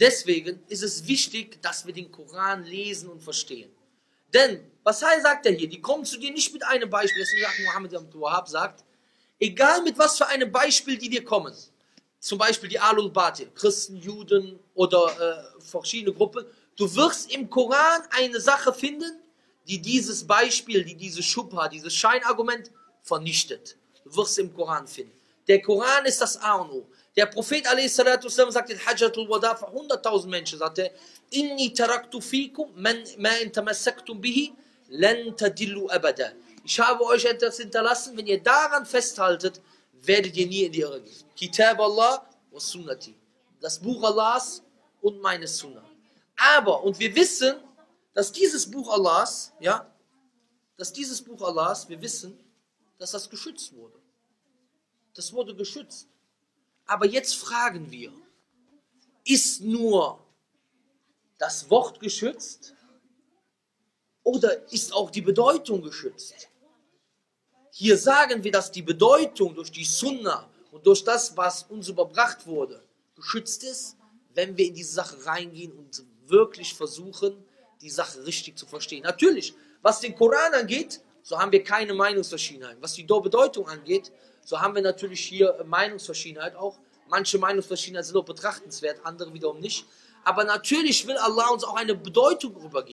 Deswegen ist es wichtig, dass wir den Koran lesen und verstehen. Denn, was sagt er hier? Die kommen zu dir nicht mit einem Beispiel. Deswegen sagt Mohammed Abdul Wahhab, sagt, egal mit was für einem Beispiel die dir kommen, zum Beispiel die Ahlul Batil, Christen, Juden oder verschiedene Gruppen, du wirst im Koran eine Sache finden, die dieses Beispiel, die diese Schubha, dieses Scheinargument vernichtet. Du wirst im Koran finden. Der Koran ist das A und O. Der Prophet a.s. sagt in Hajjatul Wada für 100.000 Menschen, sagt er, Inni taraktu fikum ma in tamassaktum bihi lan tadillu abada. Ich habe euch etwas hinterlassen, wenn ihr daran festhaltet, werdet ihr nie in die Irre gehen. Kitab Allah wa Sunnati. Das Buch Allahs und meine Sunnah. Aber, und wir wissen, dass dieses Buch Allahs, wir wissen, dass das geschützt wurde. Das wurde geschützt. Aber jetzt fragen wir, ist nur das Wort geschützt oder ist auch die Bedeutung geschützt? Hier sagen wir, dass die Bedeutung durch die Sunna und durch das, was uns überbracht wurde, geschützt ist, wenn wir in diese Sache reingehen und wirklich versuchen, die Sache richtig zu verstehen. Natürlich, was den Koran angeht, so haben wir keine Meinungsverschiedenheit. Was die Bedeutung angeht, so haben wir natürlich hier Meinungsverschiedenheit auch. Manche Meinungsverschiedenheit sind auch betrachtenswert, andere wiederum nicht. Aber natürlich will Allah uns auch eine Bedeutung übergeben.